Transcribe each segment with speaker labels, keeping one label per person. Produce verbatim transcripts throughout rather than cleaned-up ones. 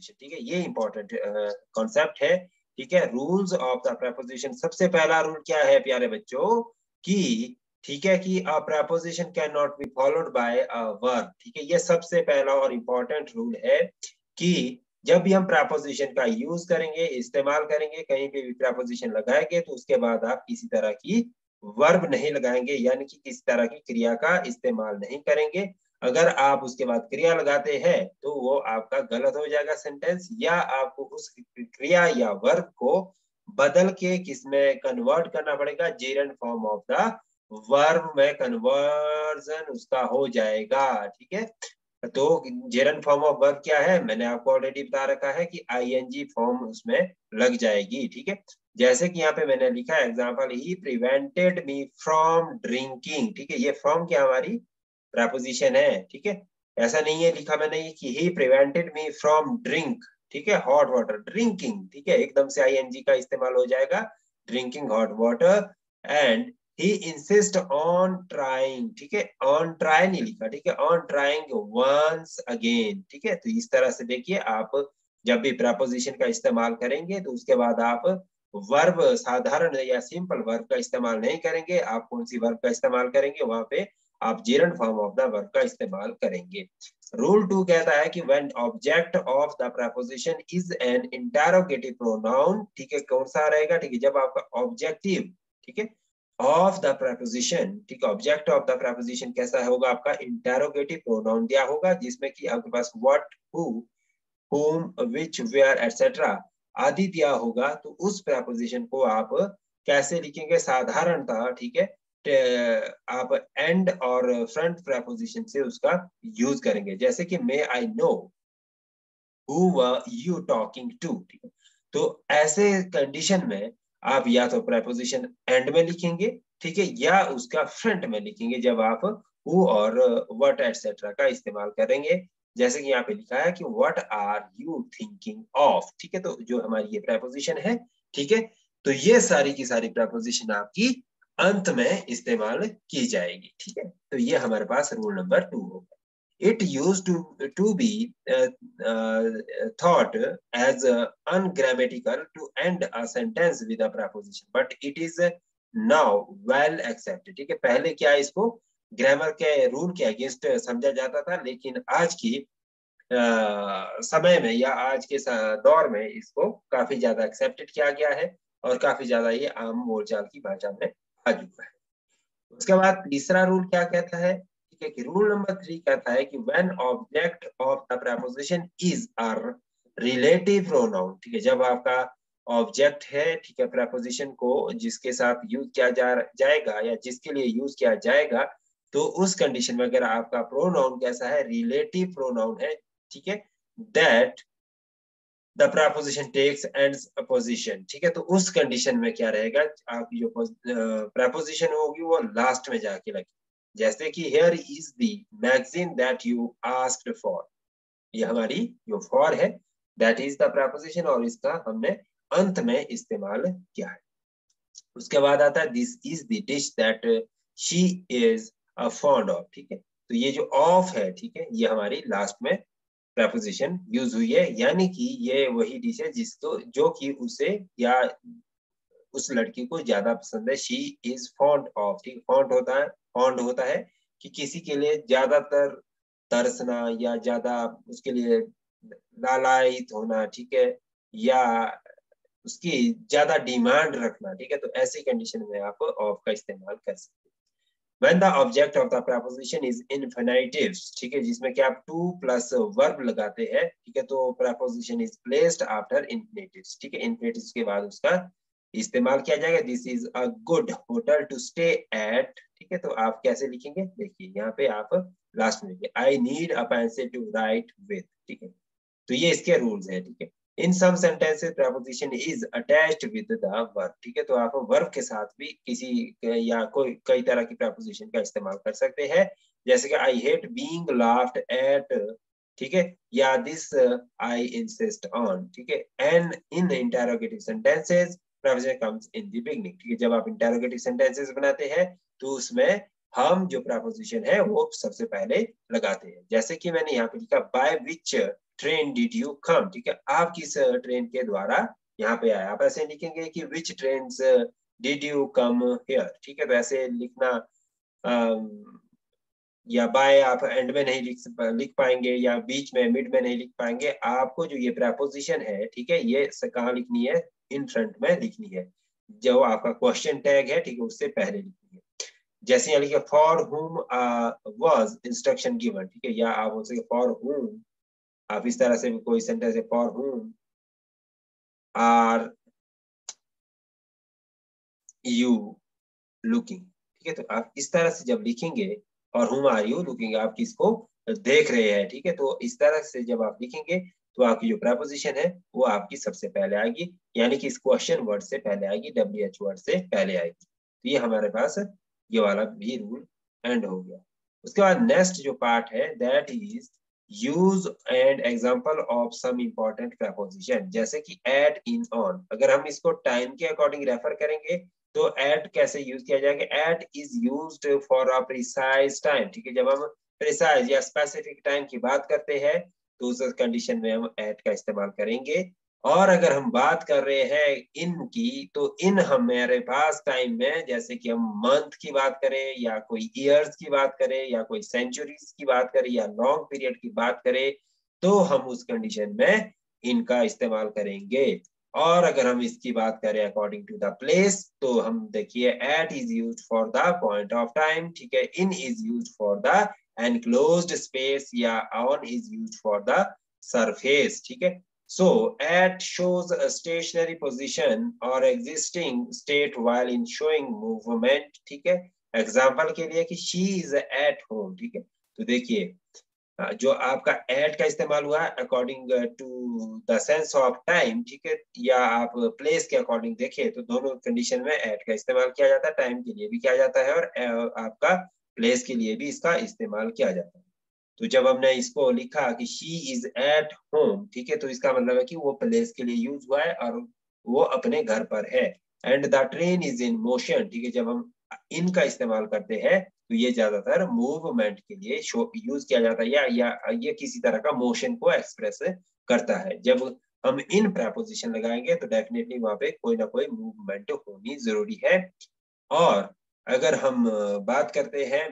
Speaker 1: Preposition, ठीक है। ये इंपॉर्टेंट कॉन्सेप्ट है, ठीक है। रूल्स ऑफ द प्रेपोजिशन, सबसे पहला रूल क्या है प्यारे बच्चों कि, ठीक है, कि a preposition can not be followed by a verb, ठीक है। ये सबसे पहला और इम्पोर्टेंट रूल है कि जब भी हम प्रेपोजिशन का यूज करेंगे, इस्तेमाल करेंगे, कहीं पे भी प्रेपोजिशन लगाएंगे तो उसके बाद आप किसी तरह की वर्ब नहीं लगाएंगे, यानी कि किसी तरह की क्रिया का इस्तेमाल नहीं करेंगे। अगर आप उसके बाद क्रिया लगाते हैं तो वो आपका गलत हो जाएगा सेंटेंस, या आपको उस क्रिया या वर्ब को बदल के किसमें कन्वर्ट करना पड़ेगा, gerund form of the verb में कन्वर्जन उसका हो जाएगा, ठीक है। तो जेरंड फॉर्म ऑफ वर्ब क्या है, मैंने आपको ऑलरेडी बता रखा है कि आईएनजी फॉर्म उसमें लग जाएगी, ठीक है। जैसे कि यहाँ पे मैंने लिखा है example, he prevented me from drinking, ठीक है। ये फ्रॉम क्या हमारी प्रेपोजिशन है, ठीक है। ऐसा नहीं है लिखा मैंने कि he prevented me from drink, ठीक है, हॉट वाटर, ड्रिंकिंग, ठीक है, एकदम से आईएनजी का इस्तेमाल हो जाएगा, drinking hot water. And he insist on trying, ठीक है, ऑन ट्राई नहीं लिखा, ठीक है, ऑन ट्राइंग वंस अगेन, ठीक है। तो इस तरह से देखिए, आप जब भी प्रेपोजिशन का इस्तेमाल करेंगे तो उसके बाद आप वर्ब, साधारण या सिंपल वर्ब का इस्तेमाल नहीं करेंगे। आप कौन सी वर्ब का इस्तेमाल करेंगे, वहां पे आप gerund form of the verb का इस्तेमाल करेंगे। रूल टू कहता है कि when object of the preposition is an interrogative pronoun, ठीक है, कौन सा रहेगा, ठीक है, जब आपका ऑब्जेक्टिव, ठीक है, ऑफ द प्रेपोजिशन, ठीक है, ऑब्जेक्ट ऑफ द प्रेपोजिशन कैसा होगा, आपका इंटरोगेटिव प्रोनाउन दिया होगा, जिसमें कि आपके पास what, who, whom, which, where, etcetera आदि दिया होगा। तो उस प्रेपोजिशन को आप कैसे लिखेंगे, साधारणतः, ठीक है, आप एंड और फ्रंट प्रेपोजिशन से उसका यूज करेंगे। जैसे कि may I know who were you talking to, ठीक है। तो ऐसे कंडीशन में आप या तो प्रेपोजिशन एंड में लिखेंगे, ठीक है, या उसका फ्रंट में लिखेंगे जब आप हु और व्हाट एटसेट्रा का इस्तेमाल करेंगे। जैसे कि यहाँ पे लिखा है कि what are you thinking of, ठीक है। तो जो हमारी ये प्रेपोजिशन है, ठीक है, तो ये सारी की सारी प्रेपोजिशन आपकी अंत में इस्तेमाल की जाएगी, ठीक है। तो ये हमारे पास रूल नंबर टू होगा। It used to to be uh, uh, thought as uh, ungrammatical to end a sentence with a preposition, but it is now well accepted, ठीक है। पहले क्या इसको ग्रामर के रूल के अगेंस्ट समझा जाता था, लेकिन आज की आ, समय में या आज के दौर में इसको काफी ज्यादा एक्सेप्टेड किया गया है और काफी ज्यादा ये आम बोलचाल की भाषा में आ चुका है। उसके बाद तीसरा रूल क्या कहता है, ठीक है, कि रूल नंबर थ्री कहता है कि when object of the preposition is a relative pronoun, ठीक है, जब आपका ऑब्जेक्ट है, ठीक है, प्रेपोजिशन को जिसके साथ यूज किया जा, जाएगा या जिसके लिए यूज किया जाएगा, तो उस कंडीशन में अगर आपका प्रोनाउन कैसा है, रिलेटिव प्रोनाउन है, ठीक है, that the preposition takes ends a position, ठीक है। तो उस कंडीशन में क्या रहेगा, आपकी जो प्रेपोजिशन होगी वो लास्ट में जाके लगे। जैसे कि here is the magazine that you asked for, ये हमारी जो फॉर है, दैट इज द प्रेपोजिशन, और इसका हमने अंत में इस्तेमाल किया है। उसके बाद आता है this is the dish that she is a fond of, ठीक है। तो ये जो ऑफ है, ठीक है, ये हमारी लास्ट में प्रेपोजिशन यूज हुई है, यानी कि ये वही डिश है जिसको, जो कि उसे या उस लड़की को ज्यादा पसंद है। शी इज फॉन्ड ऑफ, ठीक, फॉन्ड होता है, फॉन्ड होता है कि किसी के लिए ज्यादातर तरसना या ज्यादा उसके लिए लालायित होना, ठीक है, या उसकी ज्यादा डिमांड रखना, ठीक है। तो ऐसी कंडीशन में आप ऑफ का इस्तेमाल कर सकते हैं। When the object of the preposition is infinitive, ठीक है, जिसमें कि आप टू प्लस वर्ब लगाते हैं, ठीक है, तो preposition is placed after infinitives, ठीक है, infinitives के बाद उसका इस्तेमाल किया जाएगा। This is a good hotel to stay at, ठीक है। तो आप कैसे लिखेंगे, देखिए यहाँ पे आप लास्ट में लिखिए I need a pencil to write with, ठीक है। तो ये इसके रूल्स है, ठीक है। In some sentences preposition is attached with the verb, ठीक है। तो आप वर्ब के साथ भी किसी या कोई कई तरह की preposition का इस्तेमाल कर सकते हैं, जैसे कि I hate being laughed at, ठीक है, या this uh, I insist on, ठीक है। And in interrogative sentences preposition comes in the beginning, ठीक है। जब आप interrogative sentences बनाते हैं तो उसमें हम जो प्रपोजिशन है वो सबसे पहले लगाते हैं। जैसे कि मैंने यहाँ पे लिखा by which train did you come, ठीक है, आप किस ट्रेन के द्वारा यहाँ पे आए। आप ऐसे लिखेंगे कि which train did you come here, ठीक है, तो ऐसे लिखना, um, या बाय आप एंड में नहीं लिख लिख पाएंगे, या बीच में मिड में नहीं लिख पाएंगे। आपको जो ये प्रपोजिशन है, ठीक है, ये कहाँ लिखनी है, इन फ्रंट में लिखनी है, जो आपका क्वेश्चन टैग है, ठीक है, उससे पहले लिखनी है। जैसे यहाँ लिखे फॉर हुम वाज इंस्ट्रक्शन गिवन, ठीक है, या आप बोल सके फॉर हुम, आप इस तरह से भी कोई सेंटेंस है, फॉर हुम आर यू लुकिंग, ठीक है, तो आप इस तरह से जब लिखेंगे, और हुम आर यू लुकिंग, आप किसको देख रहे हैं, ठीक है, तो इस तरह से जब आप लिखेंगे तो आपकी जो प्रपोजिशन है वो आपकी सबसे पहले आएगी, यानी कि इस क्वेश्चन वर्ड से पहले आएगी, डब्ल्यू एच वर्ड से पहले आएगी। तो ये हमारे पास ये वाला भी रूल एंड हो गया। उसके बाद नेक्स्ट जो पार्ट है that is use and example of some important preposition, जैसे कि एट, इन, ऑन। अगर हम इसको टाइम के अकॉर्डिंग रेफर करेंगे तो एट कैसे यूज किया जाएगा, at is used for a precise time, ठीक है, जब हम प्रिसाइज या स्पेसिफिक टाइम की बात करते हैं तो उस कंडीशन में हम एट का इस्तेमाल करेंगे। और अगर हम बात कर रहे हैं इन की, तो इन हमारे पास टाइम में, जैसे कि हम मंथ की बात करें, या कोई ईयर्स की बात करें, या कोई सेंचुरीज की बात करें, या लॉन्ग पीरियड की बात करें, तो हम उस कंडीशन में इनका इस्तेमाल करेंगे। और अगर हम इसकी बात करें अकॉर्डिंग टू द प्लेस, तो हम देखिए at is used for the point of time, ठीक है, in is used for the enclosed space, या on is used for the surface, ठीक है। So at shows a stationary position or existing state while in showing movement, ठीक है। Example के लिए कि she is at home, ठीक है, तो देखिए जो आपका एट का इस्तेमाल हुआ according to the sense of time, ठीक है, या आप प्लेस के अकॉर्डिंग देखें तो दोनों कंडीशन में एट का इस्तेमाल किया जाता है, टाइम के लिए भी किया जाता है और आपका प्लेस के लिए भी इसका इस्तेमाल किया जाता है। तो जब हमने इसको लिखा कि शी इज एट होम, ठीक है, तो इसका मतलब है कि वो प्लेस के लिए यूज हुआ है और वो अपने घर पर है। And the train is in motion, ठीक है, जब हम इन का इस्तेमाल करते हैं तो ये ज्यादातर मूवमेंट के लिए यूज किया जाता है, या, या ये किसी तरह का मोशन को एक्सप्रेस करता है। जब हम इन प्रपोजिशन लगाएंगे तो डेफिनेटली वहां पे कोई ना कोई मूवमेंट होनी जरूरी है। और अगर हम बात करते हैं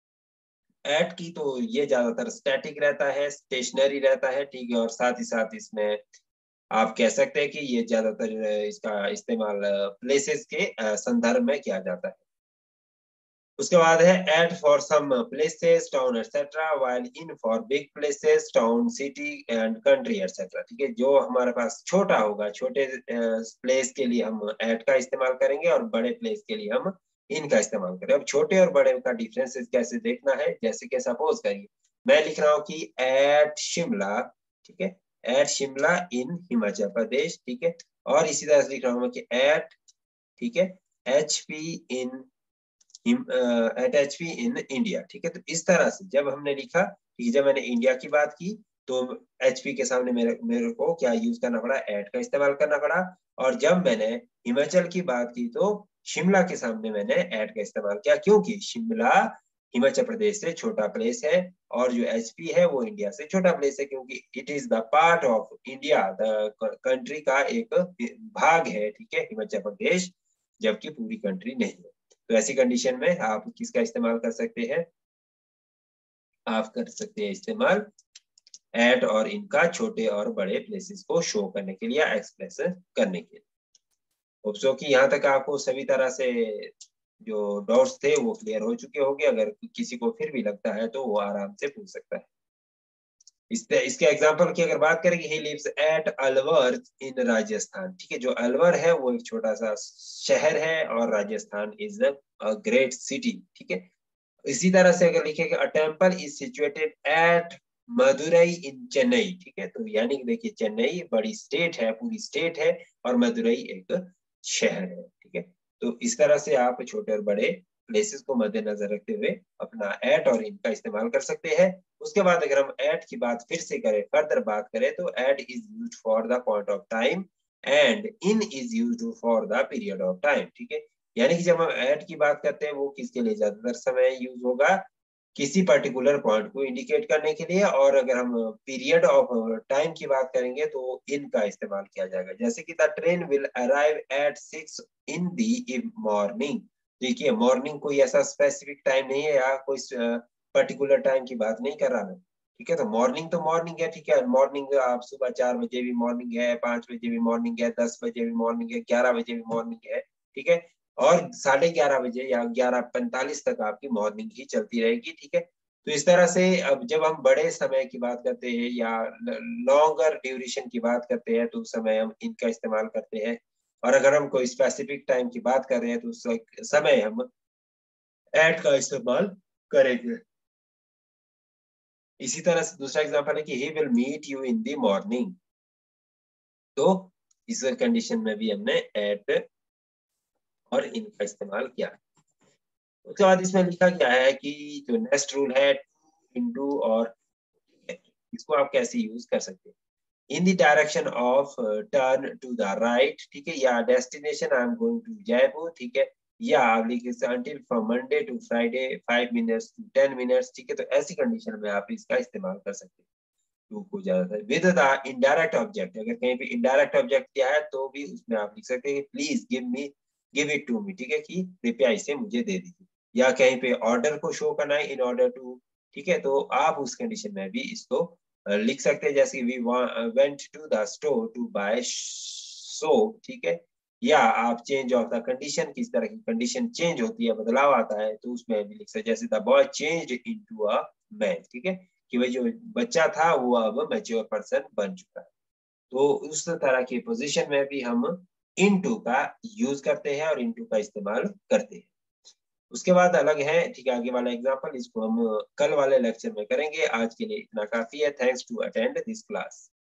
Speaker 1: एट की, तो ये ज्यादातर स्टैटिक रहता है, स्टेशनरी रहता है, ठीक है, और साथ ही साथ इसमें आप कह सकते हैं कि ये ज्यादातर इसका इस्तेमाल प्लेसेस के संदर्भ में किया जाता है। उसके बाद है at for some places, town etcetera, while in for big places, town, city and country etcetera, ठीक है, जो हमारे पास छोटा होगा, छोटे प्लेस के लिए हम एट का इस्तेमाल करेंगे और बड़े प्लेस के लिए हम इनका इस्तेमाल करें। अब छोटे और बड़े का डिफरेंस कैसे देखना है, जैसे कि सपोज करिए मैं लिख रहा हूँ कि एट शिमला, ठीक है, एट शिमला इन हिमाचल प्रदेश, ठीक है, और इसी तरह से लिख रहा हूँ कि एट, ठीक है, H P in at H P in India, ठीक है। तो इस तरह से जब हमने लिखा, ठीक है, जब मैंने इंडिया की बात की तो एचपी के सामने मेरे मेरे को क्या यूज करना पड़ा, एट का इस्तेमाल करना पड़ा। और जब मैंने हिमाचल की बात की तो शिमला के सामने मैंने एट का इस्तेमाल किया, क्योंकि शिमला हिमाचल प्रदेश से छोटा प्लेस है और जो एचपी है वो इंडिया से छोटा प्लेस है, क्योंकि it is the part of India, the country का एक भाग है, ठीक है, हिमाचल प्रदेश, जबकि पूरी कंट्री नहीं है। तो ऐसी कंडीशन में आप किसका इस्तेमाल कर सकते हैं, आप कर सकते हैं इस्तेमाल एट और इनका छोटे और बड़े प्लेसेस को शो करने के लिए, एक्सप्रेस करने के लिए। होप्सो कि यहाँ तक आपको सभी तरह से जो डाउट्स थे वो क्लियर हो चुके होंगे। अगर किसी को फिर भी लगता है तो वो आराम से पूछ सकता है। इसके इसके एग्जांपल की अगर बात करें, he lives at Alwar in Rajasthan, ठीक है, जो अलवर है वो एक छोटा सा शहर है और Rajasthan is a great city, ठीक है। इसी तरह से अगर लिखेंगे a temple is situated at Madurai in Chennai, ठीक है, तो यानी कि देखिए चेन्नई बड़ी स्टेट है, पूरी स्टेट है, और मदुरई एक शहर है, ठीक है। तो इस तरह से आप छोटे और बड़े प्लेसेस को मद्देनजर रखते हुए अपना एट और इन का इस्तेमाल कर सकते हैं। उसके बाद अगर हम एट की बात फिर से करें, फर्दर बात करें, तो at is used for the point of time and in is used for the period of time, ठीक है। यानी कि जब हम एट की बात करते हैं वो किसके लिए ज्यादातर समय यूज होगा, किसी पर्टिकुलर पॉइंट को इंडिकेट करने के लिए। और अगर हम पीरियड ऑफ टाइम की बात करेंगे तो इन का इस्तेमाल किया जाएगा, जैसे कि the train will arrive at six in the morning. देखिए मॉर्निंग कोई ऐसा स्पेसिफिक टाइम नहीं है, या कोई पर्टिकुलर टाइम की बात नहीं कर रहा मैं, ठीक है। तो मॉर्निंग तो मॉर्निंग है, ठीक है। मॉर्निंग आप सुबह चार बजे भी मॉर्निंग है, पांच बजे भी मॉर्निंग है, दस बजे भी मॉर्निंग है, ग्यारह बजे भी मॉर्निंग है, ठीक है। और साढ़े ग्यारह बजे या ग्यारह पैंतालीस तक आपकी मॉर्निंग ही चलती रहेगी, ठीक है। तो इस तरह से अब जब हम बड़े समय की बात करते हैं या लॉन्गर ड्यूरेशन की बात करते हैं तो उस समय हम इनका इस्तेमाल करते हैं। और अगर हम कोई स्पेसिफिक टाइम की बात कर रहे हैं तो उस समय हम एट का इस्तेमाल करेंगे। इसी तरह से दूसरा एग्जांपल है कि he will meet you in the morning. तो इस कंडीशन में भी हमने एट और इनका इस्तेमाल किया। उसके बाद इसमें लिखा गया है कि जो नेक्स्ट रूल है इनटू, और इसको आप कैसे यूज कर सकते हैं। In the direction of turn to the right, ठीक है, या destination I am going to Jaipur, ठीक है, या आप लिखिए until from Monday to Friday five minutes to ten minutes, ठीक है। तो ऐसी कंडीशन में आप इसका इस्तेमाल कर सकते हैं टू को ज्यादातर। विद द इनडायरेक्ट ऑब्जेक्ट, अगर कहीं पे इनडायरेक्ट ऑब्जेक्ट दिया है तो भी उसमें आप लिख सकते हैं please give me, give it to me, ठीक है, कि कृपया इसे मुझे दे दीजिए। या कहीं पे ऑर्डर को शो करना है, इन ऑर्डर टू, ठीक है, तो आप उस कंडीशन में भी इसको लिख सकते हैं, जैसे we went to the store to buy soap, ठीक है। या आप चेंज ऑफ द कंडीशन, किस तरह की कंडीशन चेंज होती है, बदलाव आता है, तो उसमें भी लिख सकते हैं, जैसे the boy changed into a man, ठीक है, कि वही जो बच्चा था वो अब मैच्योर पर्सन बन चुका है। तो उस तरह की पोजीशन में भी हम इनटू का यूज करते हैं और इनटू का इस्तेमाल करते हैं। उसके बाद अलग है, ठीक है, आगे वाला एग्जांपल इसको हम कल वाले लेक्चर में करेंगे। आज के लिए इतना काफी है। Thanks to attend this class.